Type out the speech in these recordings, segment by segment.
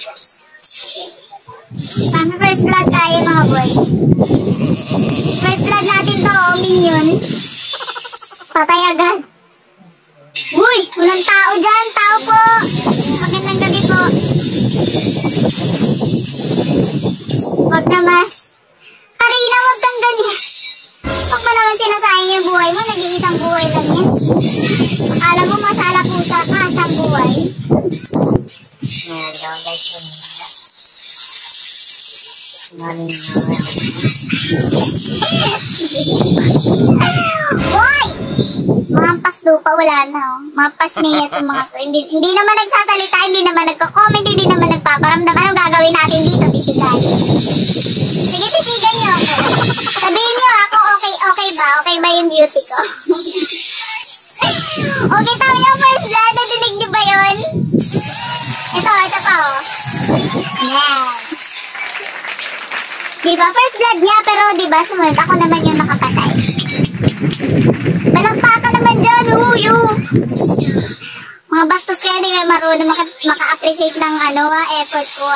Kami first blood tayo mga boy. First blood natin to, minion. Patay agad. Uy, walang tao dyan. Tao po. Magandang gabi po. Wag na mas. Karina, wag kang ganyan. Huwag mo naman sinasayang yung buhay mo. Nag-iisang buhay lang yan. Alam mo, masala pusa ka. Siyang buhay. Boy! Mga paslupa, wala na. Mga pasniya itong mga to. Hindi naman nagsasalita, hindi naman nagko-comment, hindi naman nagpaparamdam. Anong gagawin natin dito? Titigan. Sige, titigan niyo ako. Sabihin niyo ako, okay ba? Okay ba yung beauty ko? Okay, tama yung first blood. Nadinig niyo ba yun? Ito pa oh. Yeah. Diba, first blood niya, pero diba, sumunod ako naman yung nakapatay. Balakpakan naman dyan, huyo. Mga bastos kaya di kayo marunong maka-appreciate ng effort ko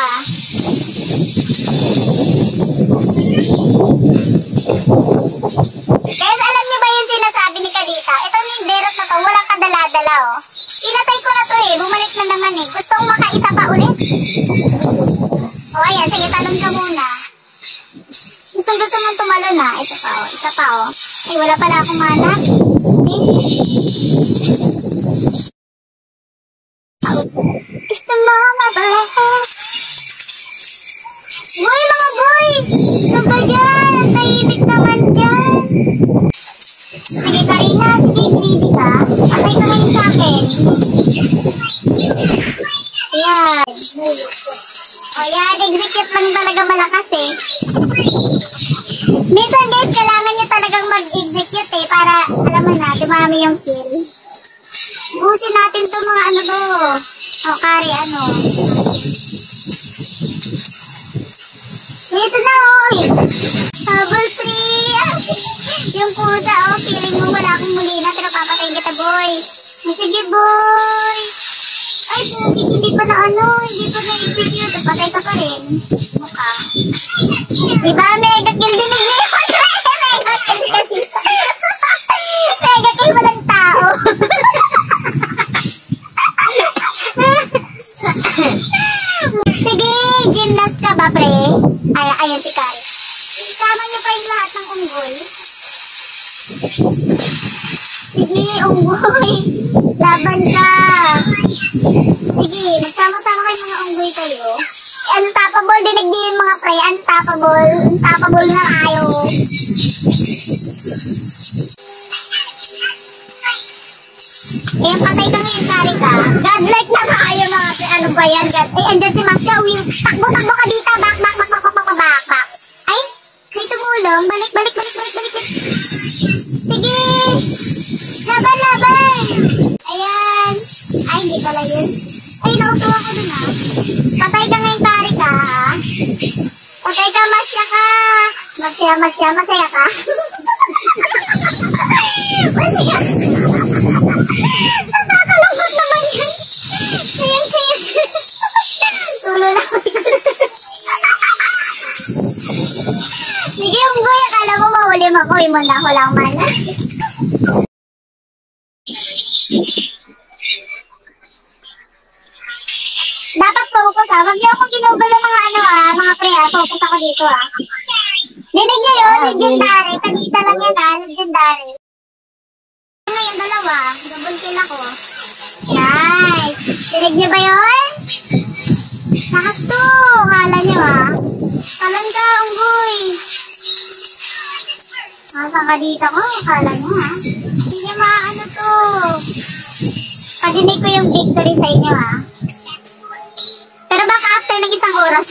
Guys, alam niyo ba yung sinasabi ni Kalita? Ito yung derot na to, walang kadala-dala Inatay ko na to bumalik na naman Gusto kong makaisa pa ulit. Ayan, sige, talon ka muna. Gusto mong tumalon isa pa Ay, wala pala akong mana. Gusto mo mabahas. Boy, mga boy! Ano ba dyan? Tahimik naman dyan. Sige, Karina, sige, greedy ka. Patay ka ngayon sa akin. Yan. Yan, execute man talaga malakas Minsan guys, kailangan nyo talagang mag-execute para, alam mo na, dumami yung kill. Busin natin to mga kari Ito na Double 3. Yung pusa feeling mo wala akong mulina pero papatayin kita boy. Sige boy. Ay, hindi pa na-execute. Patay ka pa rin. Mukha. Diba, mega kill din ni Mega kill walang tao. Sige, gymnast ka ba, pre? Ayan si Kai. Sama niyo pa yung lahat ng unggoy. Sige, unggoy. Laban ka. Sige, magsama-sama kayo mga unggoy kayo. Unstoppable din nag-game mga pre. Unstoppable. Unstoppable na ayaw. Eh, patay ka ngayon, Karika. Godlike na kayo mga pre. Ano ba yan? Andyan si Masya. Takbo-takbo ka dito. Back. Ay, may tumulong. Balik. Sige. Laban. Ayan. Ay, hindi pala yun. Ay, nautuwa ko dun Patay ka ngayon, Karika. Patay ka, Masya ka. Masaya ka. Nakakalungkot naman yan. Sayang. Tulo na. Sige, unggoy. Akala mo mahuli ako. Imuna ko lang mana. Dapat focus Wag niyo ako ginugulo mga pre Focus ako dito Dinig niyo yun, legendary. Kanita lang yan legendary. Ngayon dalawa, double kill ako. Nice. Dinig niyo ba yun? Lakas to. Kala niyo Talan ka, unggoy. Nasaan ka dito ko? Kala niyo Hindi niyo maano to. Padinig ko yung victory sa inyo Pero baka after ng isang oras.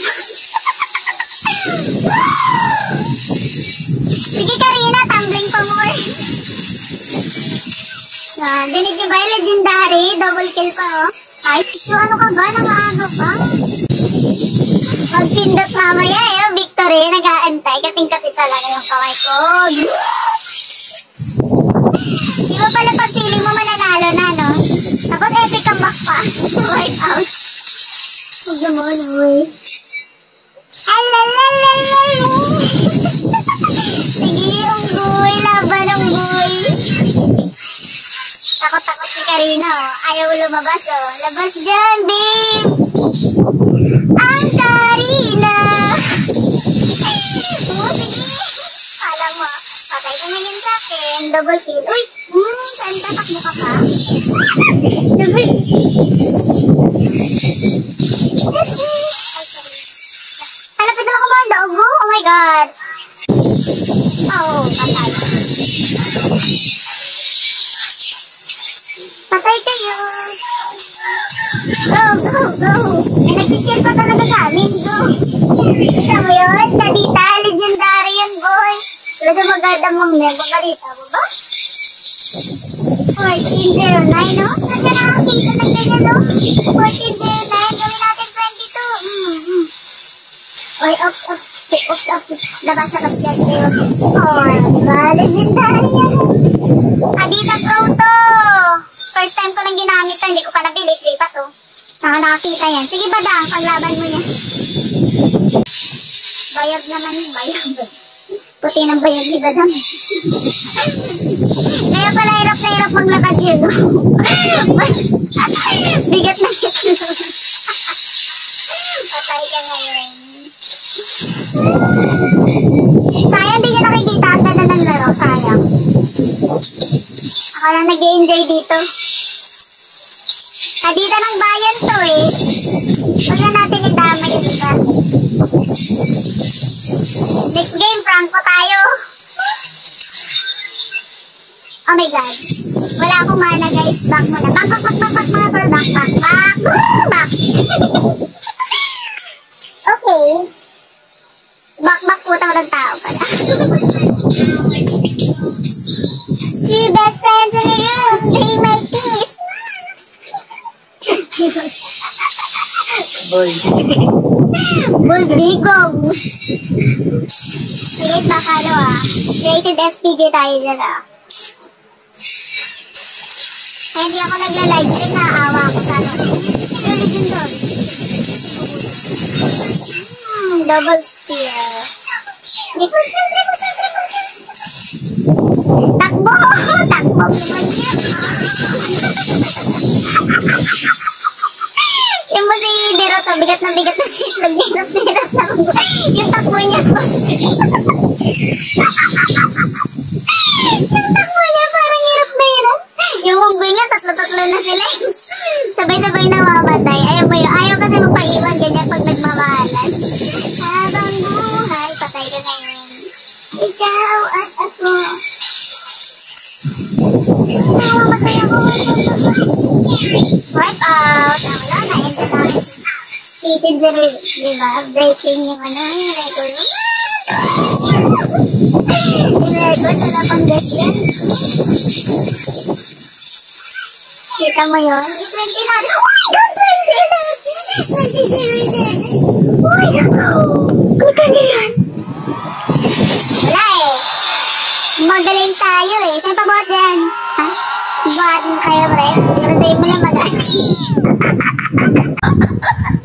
Sige Karina, tumbling pa more. Dinig niyo ba yung legendary? Double kill pa Ay, so ano ka ba? Nang-ano pa? Magpindot mamaya victory. Nag-aantay. Kating-kating talaga yung kaway ko. Di ba pala pag feeling mo mananalo na, Tapos epic comeback pa. Wipe out. naman, uy. Alalalalalalala. Sige, unggoy. Laban, unggoy. Takot-takot si Karina, oh. Ayaw lumabas, oh. Labas dyan, babe. Ang Karina. Oh, sige. Alam mo, patay ka ngayon sa akin. Double kill. Uy, saan tatakbo ka pa? Double. Halapit lang ako mga daog mo. Oh my God. Oh, patay. Patay kayo. Go, go, go. Nag-cheer pa talaga sa amin. Go. Kita mo yun? Kadita, legendary yan, boy. Talaga maganda mong nego. Kadita mo ba? 1409, no? Kasi nakakita ng ganyan, no? 1409, gawin natin 22. Oy, up. Labas yan kayo. Oh, diba? Legendary yan. Kadita Pro to. First time ko lang ginamit to. Hindi ko pa nabili. Free pa to. Nakakita yan. Sige ba da? Paglaban mo yan. Bayag naman yung bayag. Puti ng bayag ni Badam. Kaya pala hirap na hirap maglakad yun. Bigat na yun. Patay ka ngayon. Sayang di nyo nakikita. Ang ganda ng laro. Sayang. Ako lang nag-enjoy dito. Kadita ng bayan to eh. Huwag na natin itama yung iba. Next game, Franco tayo. Oh my God. Wala akong mana guys. Back muna. Back mga tol. Back. Okay. Back po walang tao pala. Two best friends in a room. They make peace. Boy. Bulbigog. Wait, baka Rated SPG tayo dyan Kaya hindi ako nagla-live stream, naawa ako sa religion doon. Double kill. Takbo! Takbo naman yan. Yung mo si Derot, bigat na si Derot na yung takbo niya. Yung takbo niya parang hirap na hirap. Yung unggoy nga, tatlo-tatlo na sila. Sabay-sabay namamatay. Ayaw kasi magpag-iwan ganyan pag nagmamahalan. Habang buhay, patay ka ngayon. Ikaw at ako. Namamatay ako. Wipe out. Wala, na-end na namin. Rated zero, diba? Breaking yung yung record. Yung record, wala pang death yan. Kita mo yun? 20 na. Oh my God, 20 na. 20 Oh my God. Kuta niya yan. Wala eh. Magaling tayo eh. Saan pa buhat dyan? Ha? Buhatin kayo, pre. Pero tayo mo lang mag-ati.